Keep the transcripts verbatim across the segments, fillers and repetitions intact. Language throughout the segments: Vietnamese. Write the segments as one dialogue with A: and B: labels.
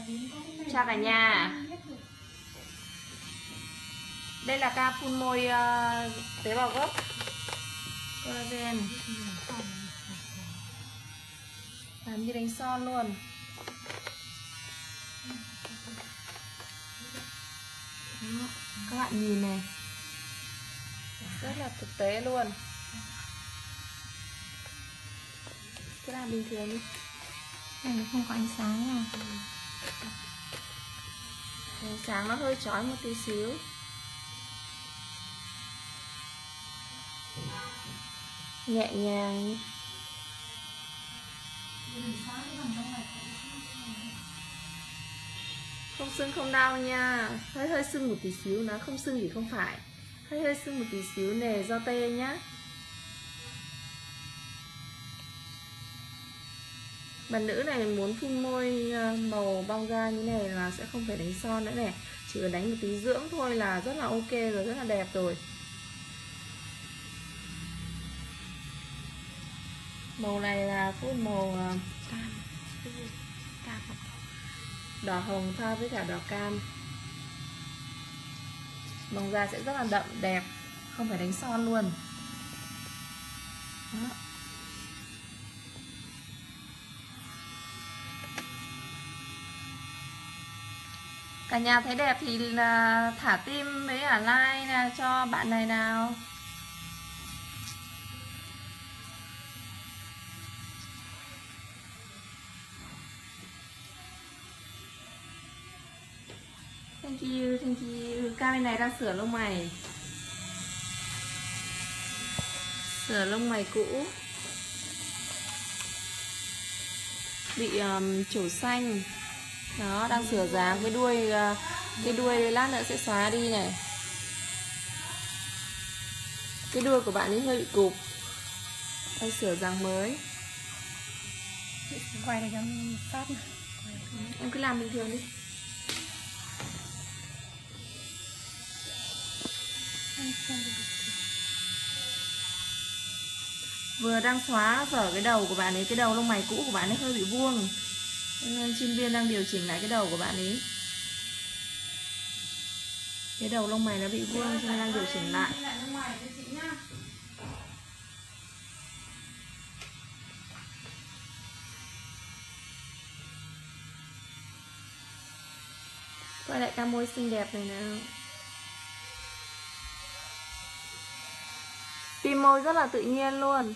A: Chào cả nhà. Đây là ca phun môi uh, tế bào gốc collagen. Làm như đánh son luôn. Đó, các bạn nhìn này, rất là thực tế luôn. Cứ làm bình thường đi.
B: Này không có ánh sáng à?
A: Ánh sáng nó hơi chói một tí xíu. Nhẹ nhàng. Không sưng không đau nha. Hơi hơi sưng một tí xíu, nó không sưng thì không phải. Hơi hơi sưng một tí xíu nè, do tê nhá. Bạn nữ này muốn phun môi màu bong da như này là sẽ không phải đánh son nữa này, chỉ cần đánh một tí dưỡng thôi là rất là ok rồi, rất là đẹp rồi. Màu này là phun màu
B: Cam. Cam.
A: đỏ hồng pha với cả đỏ cam. Bong da sẽ rất là đậm đẹp, không phải đánh son luôn. Đó. Cả nhà thấy đẹp thì là thả tim với cả like là cho bạn này nào. Thank you, thank you. Ca bên này đang sửa lông mày. Sửa lông mày cũ. Bị um, trổ xanh. Đó, đang sửa dáng cái đuôi, uh, cái đuôi lát nữa sẽ xóa đi này. Cái đuôi của bạn ấy hơi bị cụp. Đang sửa dáng mới.
B: Quay đây cho em phát.
A: Em cứ làm bình thường đi. Vừa đang xóa dở cái đầu của bạn ấy, cái đầu lông mày cũ của bạn ấy hơi bị vuông, nên chuyên viên đang điều chỉnh lại cái đầu của bạn ấy. Cái đầu lông mày nó bị vuông cho nên đang điều chỉnh lại. Quay lại ca môi xinh đẹp này nào. Phim môi rất là tự nhiên luôn.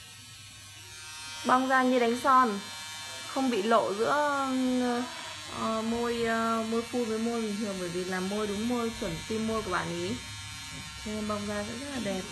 A: Bong ra như đánh son, không bị lộ giữa uh, môi uh, môi phun với môi bình thường, bởi vì là môi đúng môi chuẩn tim môi của bạn ý, cho nên bong ra sẽ rất là đẹp.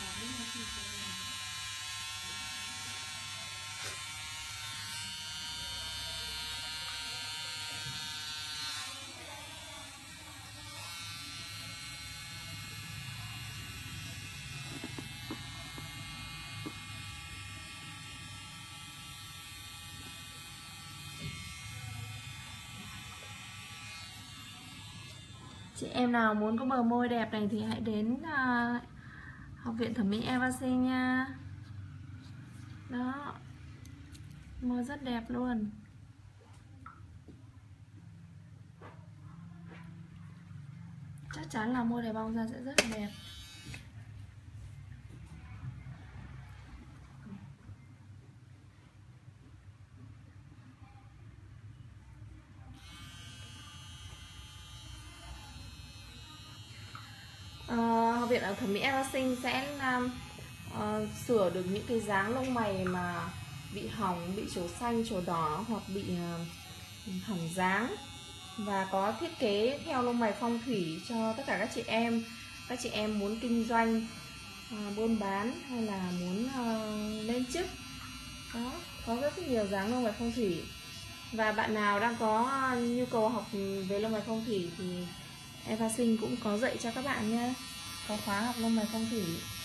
A: Chị em nào muốn có bờ môi đẹp này thì hãy đến uh, Học viện Thẩm mỹ Eva Sinh nha. Đó, môi rất đẹp luôn. Chắc chắn là môi này bong ra sẽ rất là đẹp. Uh, Học viện ở Thẩm mỹ Eva Sinh sẽ um, uh, sửa được những cái dáng lông mày mà bị hỏng, bị trổ xanh, trổ đỏ hoặc bị uh, hỏng dáng, và có thiết kế theo lông mày phong thủy cho tất cả các chị em. Các chị em muốn kinh doanh, uh, buôn bán hay là muốn uh, lên chức. Đó, có rất nhiều dáng lông mày phong thủy. Và bạn nào đang có nhu cầu học về lông mày phong thủy thì Eva Sinh cũng có dạy cho các bạn nha. Có khóa học lông mày phong thủy.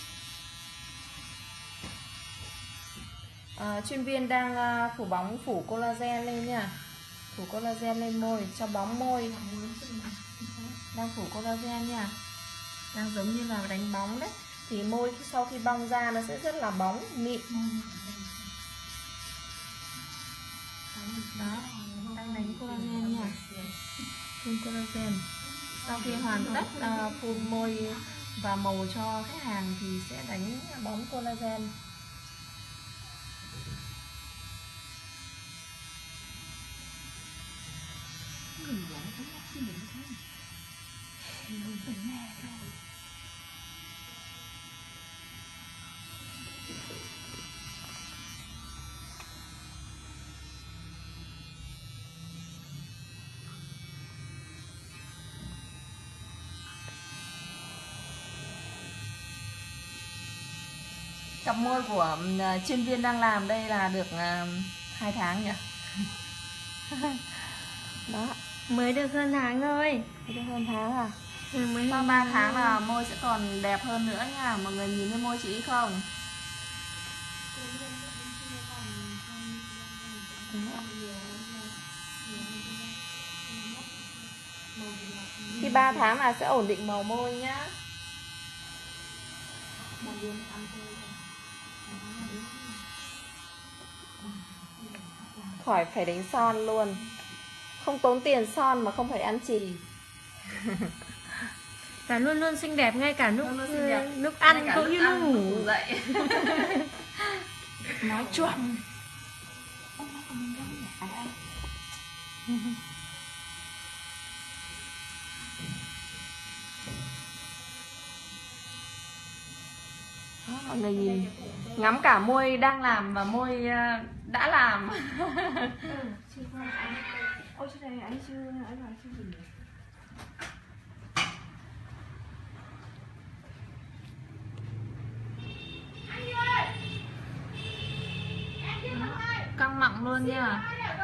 A: à, Chuyên viên đang uh, phủ bóng phủ collagen lên nha. Phủ collagen lên môi cho bóng môi. Đang phủ collagen nha. Đang giống như là đánh bóng đấy. Thì môi sau khi bong ra nó sẽ rất là bóng, mịn. Đó, đang đánh collagen nha. Phun collagen. Sau khi hoàn tất uh, phun môi và màu cho khách hàng thì sẽ đánh bóng collagen. Cặp môi của uh, chuyên viên đang làm đây là được uh, hai tháng nhỉ. Đó,
B: Mới được hơn tháng thôi.
A: mới được hơn tháng à?
B: Ừ, mới
A: Sau
B: hơn
A: ba
B: tháng
A: tháng
B: thôi.
A: là môi sẽ còn đẹp hơn nữa nha. Mọi người nhìn thấy môi chị không? Khi ba tháng là sẽ ổn định màu môi nhá. Khỏi phải đánh son luôn. Không tốn tiền son mà không phải ăn chì.
B: Và luôn luôn xinh đẹp ngay cả lúc
A: Luôn luôn xinh đẹp.
B: lúc ăn
A: Ngay cả
B: cũng
A: lúc
B: như
A: ăn,
B: lúc
A: lúc
B: ngủ.
A: ngủ dậy. Nói chuẩn. Đó, mọi người nhìn ngắm cả môi đang làm và môi uh, đã làm. Ôi chỗ này anh chưa anh nói chưa gì. Căng mặn luôn nha.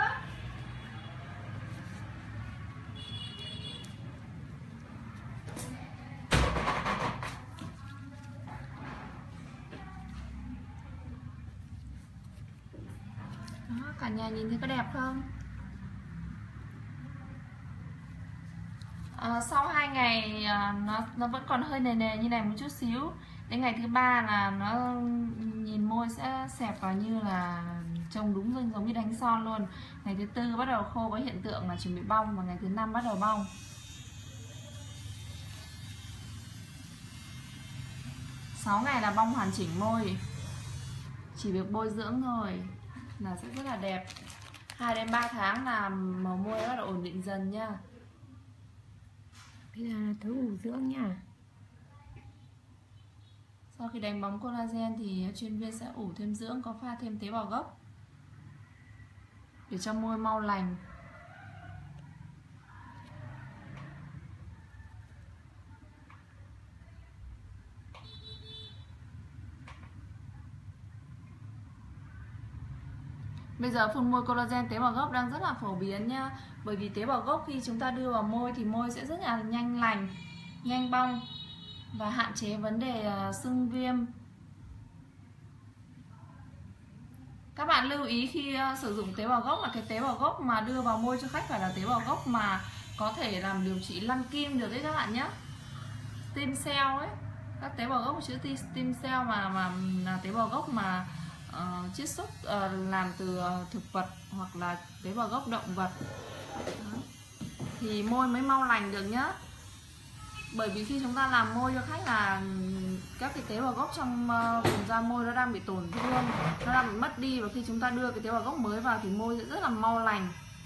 A: Đó, cả nhà nhìn thấy có đẹp không? À, sau hai ngày à, nó nó vẫn còn hơi nề nề như này một chút xíu. Đến ngày thứ ba là nó nhìn môi sẽ xẹp vào như là trông đúng giống giống như đánh son luôn. Ngày thứ tư bắt đầu khô, có hiện tượng là chuẩn bị bong, và ngày thứ năm bắt đầu bong. sáu ngày là bong hoàn chỉnh môi. Chỉ việc bôi dưỡng thôi là sẽ rất là đẹp. hai đến ba tháng là màu môi bắt đầu ổn định dần nha.
B: Bây giờ là tớ ủ dưỡng nha.
A: Sau khi đánh bóng collagen thì chuyên viên sẽ ủ thêm dưỡng, có pha thêm tế bào gốc để cho môi mau lành. Bây giờ phun môi collagen tế bào gốc đang rất là phổ biến nha. Bởi vì tế bào gốc khi chúng ta đưa vào môi thì môi sẽ rất là nhanh lành, nhanh bong và hạn chế vấn đề sưng viêm. Các bạn lưu ý khi sử dụng tế bào gốc là cái tế bào gốc mà đưa vào môi cho khách phải là tế bào gốc mà có thể làm điều trị lăn kim được đấy các bạn nhé. Stem cell ấy, các tế bào gốc chữ stem cell mà mà là tế bào gốc mà uh, chiết xuất uh, làm từ uh, thực vật hoặc là tế bào gốc động vật. Đó. Thì môi mới mau lành được nhá. Bởi vì khi chúng ta làm môi cho khách là các cái tế bào gốc trong uh, vùng da môi nó đang bị tổn thương, nó đang bị mất đi, và khi chúng ta đưa cái tế bào gốc mới vào thì môi sẽ rất là mau lành.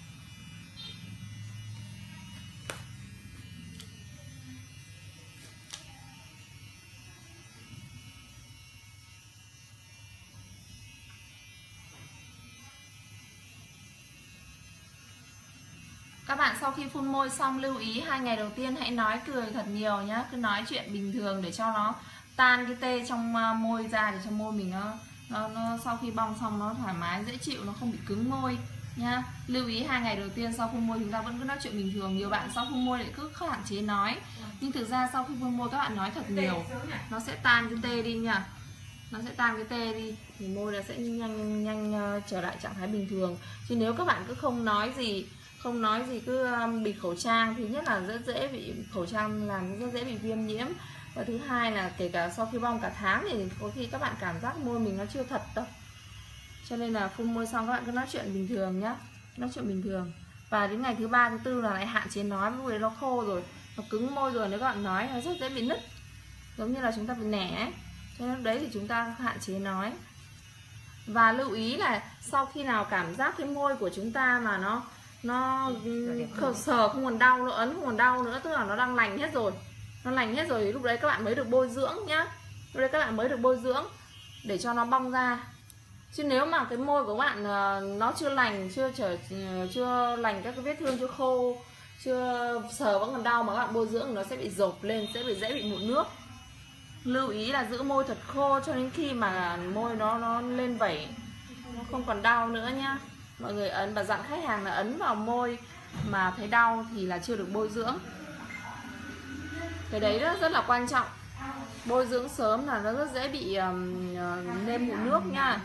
A: Các bạn sau khi phun môi xong lưu ý hai ngày đầu tiên hãy nói cười thật nhiều nhá. Cứ nói chuyện bình thường để cho nó tan cái tê trong môi ra, để cho môi mình nó, nó, nó sau khi bong xong nó thoải mái, dễ chịu, nó không bị cứng môi nha. Lưu ý hai ngày đầu tiên sau phun môi chúng ta vẫn cứ nói chuyện bình thường. Nhiều bạn sau phun môi lại cứ hạn chế nói, nhưng thực ra sau khi phun môi các bạn nói thật nhiều, nó sẽ tan cái tê đi nha. Nó sẽ tan cái tê đi thì môi nó sẽ nhanh nhanh trở lại trạng thái bình thường. Chứ nếu các bạn cứ không nói gì không nói gì cứ bịt khẩu trang thì nhất là rất dễ bị khẩu trang làm rất dễ bị viêm nhiễm, và thứ hai là kể cả sau khi bong cả tháng thì có khi các bạn cảm giác môi mình nó chưa thật đâu. Cho nên là phun môi xong các bạn cứ nói chuyện bình thường nhá. nói chuyện bình thường. Và đến ngày thứ ba thứ tư là lại hạn chế nói, lúc đấy nó khô rồi, nó cứng môi rồi, nếu các bạn nói nó rất dễ bị nứt, giống như là chúng ta bị nẻ ấy. Cho nên lúc đấy thì chúng ta hạn chế nói. Và lưu ý là sau khi nào cảm giác cái môi của chúng ta mà nó nó khờ sờ không còn đau nữa, ấn không còn đau nữa, tức là nó đang lành hết rồi, nó lành hết rồi thì lúc đấy các bạn mới được bôi dưỡng nhá. Lúc đấy các bạn mới được bôi dưỡng để cho nó bong ra. Chứ nếu mà cái môi của bạn nó chưa lành, chưa trở chưa lành các cái vết thương, chưa khô, chưa sờ vẫn còn đau mà các bạn bôi dưỡng nó sẽ bị rộp lên, sẽ bị dễ bị mụn nước. Lưu ý là giữ môi thật khô cho đến khi mà môi nó nó lên vẩy, nó không còn đau nữa nhá. Mọi người ấn và dặn khách hàng là ấn vào môi mà thấy đau thì là chưa được bôi dưỡng. Cái đấy rất, rất là quan trọng. Bôi dưỡng sớm là nó rất dễ bị um, nêm mụn nước nha.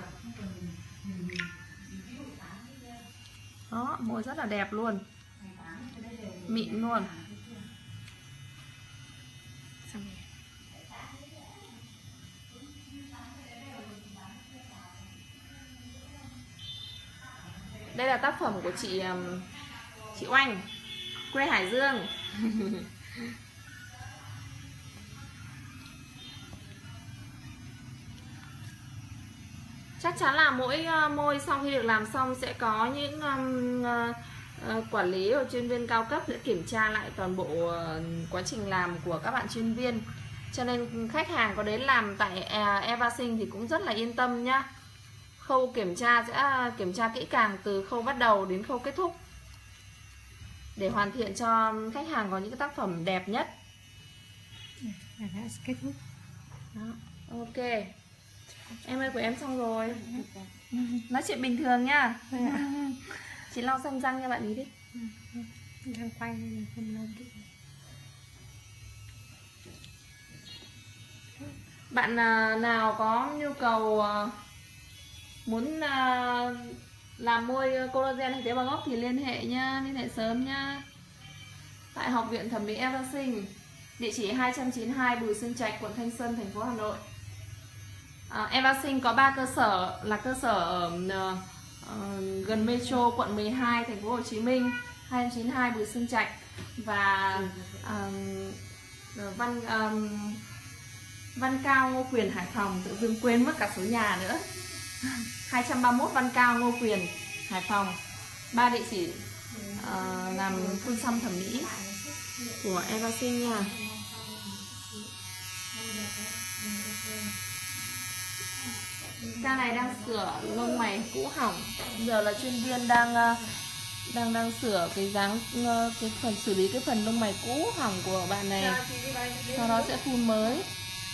A: Đó, môi rất là đẹp luôn, mịn luôn. Đây là tác phẩm của chị chị Oanh, quê Hải Dương. Chắc chắn là mỗi môi sau khi được làm xong sẽ có những um, uh, quản lý và chuyên viên cao cấp để kiểm tra lại toàn bộ uh, quá trình làm của các bạn chuyên viên. Cho nên khách hàng có đến làm tại uh, Evasinh thì cũng rất là yên tâm nhá. Khâu kiểm tra sẽ kiểm tra kỹ càng từ khâu bắt đầu đến khâu kết thúc để hoàn thiện cho khách hàng có những cái tác phẩm đẹp nhất.
B: Đã kết thúc.
A: Đó, ok. Em ơi, của em xong rồi. Nói chuyện bình thường nha. Chị lau răng răng cho bạn ý đi.
B: Đang quay nên không lau kỹ.
A: Bạn nào có nhu cầu muốn làm môi collagen hay tế bào gốc thì liên hệ nha, liên hệ sớm nha. Tại Học viện Thẩm mỹ Evasinh, địa chỉ hai trăm chín mươi hai Bùi Xuân Trạch, quận Thanh Xuân, thành phố Hà Nội. À, Evasinh có ba cơ sở, là cơ sở ở uh, gần Metro, quận mười hai, thành phố Hồ Chí Minh, hai trăm chín mươi hai Bùi Xuân Trạch, và um, Văn um, Văn Cao, Ngô Quyền, Hải Phòng. Tự dưng quên mất cả số nhà nữa. Hai trăm ba mươi mốt Văn Cao, Ngô Quyền, Hải Phòng. Ba địa chỉ uh, làm phun xăm thẩm mỹ của Evasinh nha. Ca này đang sửa lông mày cũ hỏng, giờ là chuyên viên đang đang đang sửa cái dáng, cái phần xử lý cái phần lông mày cũ hỏng của bạn này, sau đó sẽ phun mới.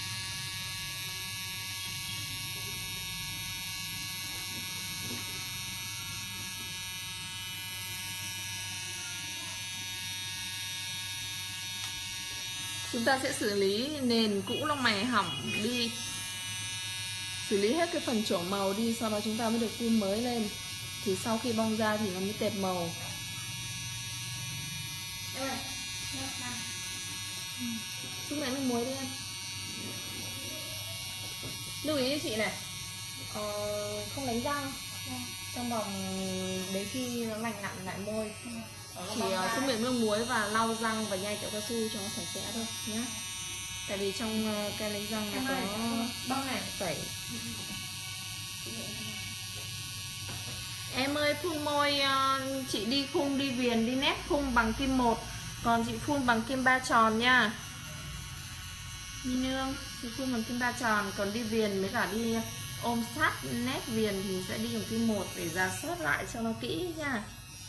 A: Chúng ta sẽ xử lý nền cũ lông mày hỏng đi, xử lý hết cái phần trổ màu đi, sau đó chúng ta mới được phun mới lên. Thì sau khi bong ra thì nó mới tệp màu. Giúp mẹ nước muối đi em. Lưu ý chị này, ờ, không đánh răng trong vòng đến khi nó lành lặn lại môi. Chỉ uh, xúc miệng nước muối và lau răng và nhai kẹo cao su cho nó sạch sẽ thôi nhé. Tại vì trong uh, cái đánh răng nó có bông này tẩy. Em ơi, phun môi uh, chị đi khung, đi viền, đi nét khung bằng kim một, còn chị phun bằng kim ba tròn nha. Đi nương, chị phun bằng kim ba tròn, còn đi viền với cả đi ôm sát nét viền thì sẽ đi bằng kim một để rà soát lại cho nó kỹ nha.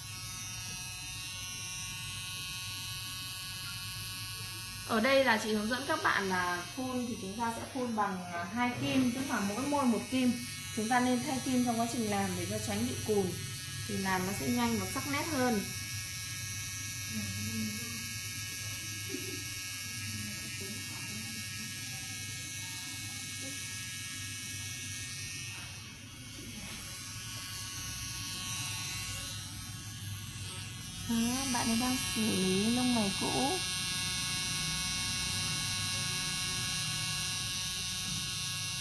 A: Ở đây là chị hướng dẫn các bạn là phun thì chúng ta sẽ phun bằng hai kim, tức là mỗi môi một kim. Chúng ta nên thay kim trong quá trình làm để cho tránh bị cùn, thì làm nó sẽ nhanh và sắc nét hơn. Đó, bạn ấy đang xử lý lông mày cũ.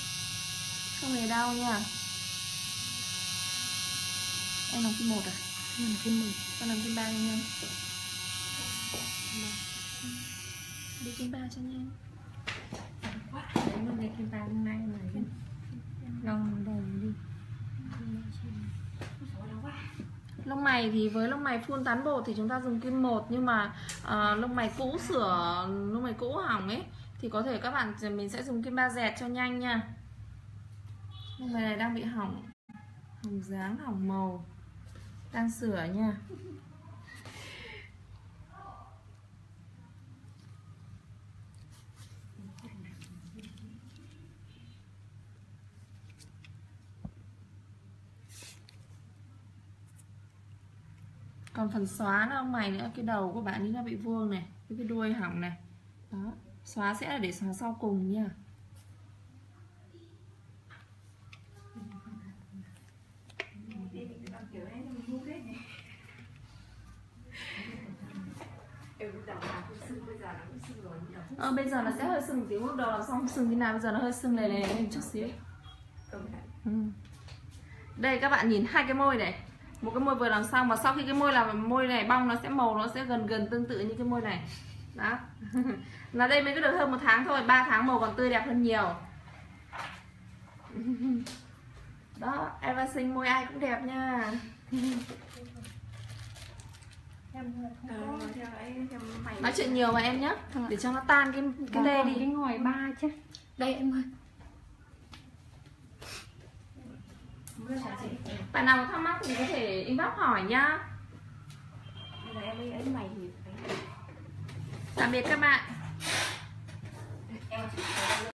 A: Không hề đau nha. Em làm kim một à?
B: Làm kim một.
A: Con làm kim ba nhanh nhanh. Đi kim ba cho nhanh.
B: Đấy luôn đây kim ba hôm nay này. Lông đầy đi.
A: Lông mày thì với lông mày phun tán bột thì chúng ta dùng kim một, nhưng mà uh, lông mày cũ sửa, lông mày cũ hỏng ấy thì có thể các bạn mình sẽ dùng kim ba dẹt cho nhanh nha. Lông mày này đang bị hỏng, hỏng dáng, hỏng màu, đang sửa nha. Còn phần xóa nó lông mày nữa, cái đầu của bạn ấy nó bị vuông này, cái đuôi hỏng này. Đó, xóa sẽ là để xóa sau cùng nha. Ờ, bây giờ nó sẽ hơi sưng một tí, lúc đầu làm xong sưng thế nào, bây giờ nó hơi sưng lề lề lên chút xíu. Ừ. Đây các bạn nhìn hai cái môi này, một cái môi vừa làm xong, mà sau khi cái môi làm môi này bong nó sẽ màu nó sẽ gần gần tương tự như cái môi này. Đó. Là đây mới có được hơn một tháng thôi, ba tháng màu còn tươi đẹp hơn nhiều. Đó, Eva xinh môi ai cũng đẹp nha. Nói chuyện nhiều mà em nhé, để cho nó tan cái cái lê đi.
B: Cái ngòi ba chứ. Đây em ơi.
A: Bạn nào có thắc mắc thì có thể inbox hỏi nhá. Tạm biệt các bạn.